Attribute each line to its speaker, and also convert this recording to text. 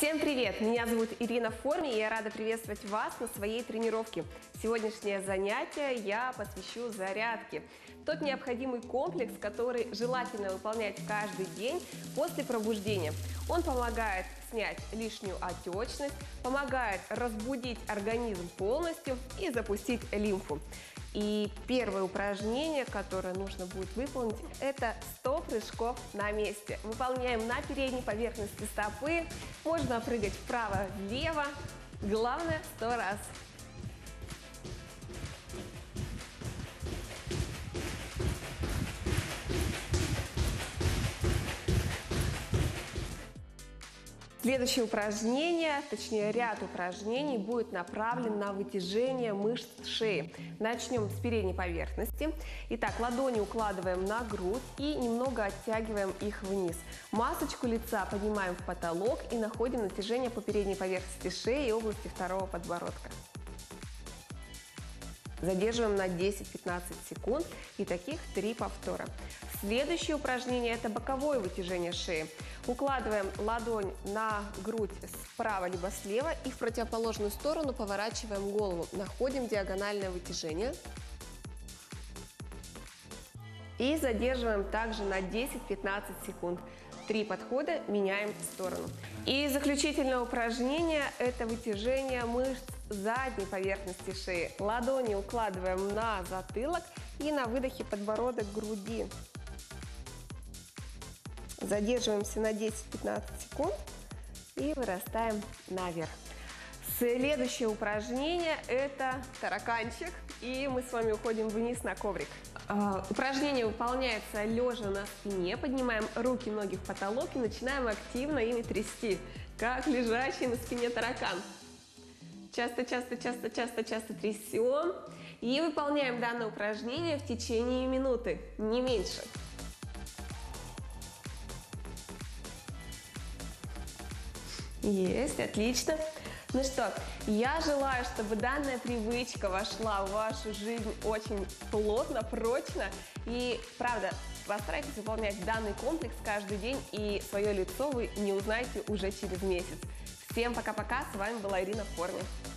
Speaker 1: Всем привет! Меня зовут Ирина в форме, и я рада приветствовать вас на своей тренировке. Сегодняшнее занятие я посвящу зарядке. Тот необходимый комплекс, который желательно выполнять каждый день после пробуждения. Он помогает снять лишнюю отечность, помогает разбудить организм полностью и запустить лимфу. И первое упражнение, которое нужно будет выполнить, это 100 прыжков на месте. Выполняем на передней поверхности стопы. Можно прыгать вправо-влево. Главное 100 раз. Следующее упражнение, точнее ряд упражнений, будет направлен на вытяжение мышц шеи. Начнем с передней поверхности. Итак, ладони укладываем на грудь и немного оттягиваем их вниз. Масочку лица поднимаем в потолок и находим натяжение по передней поверхности шеи и области второго подбородка. Задерживаем на 10-15 секунд и таких 3 повтора. Следующее упражнение – это боковое вытяжение шеи. Укладываем ладонь на грудь справа либо слева и в противоположную сторону поворачиваем голову. Находим диагональное вытяжение. И задерживаем также на 10-15 секунд. 3 подхода, меняем сторону. И заключительное упражнение – это вытяжение мышц задней поверхности шеи. Ладони укладываем на затылок и на выдохе подбородок к груди. Задерживаемся на 10-15 секунд и вырастаем наверх. Следующее упражнение – это тараканчик, и мы с вами уходим вниз на коврик. Упражнение выполняется лежа на спине, поднимаем руки, ноги в потолок и начинаем активно ими трясти, как лежащий на спине таракан. Часто трясем и выполняем данное упражнение в течение минуты, не меньше. Есть, отлично. Ну что, я желаю, чтобы данная привычка вошла в вашу жизнь очень плотно, прочно. И, правда, постарайтесь выполнять данный комплекс каждый день, и свое лицо вы не узнаете уже через месяц. Всем пока-пока, с вами была Ирина в форме.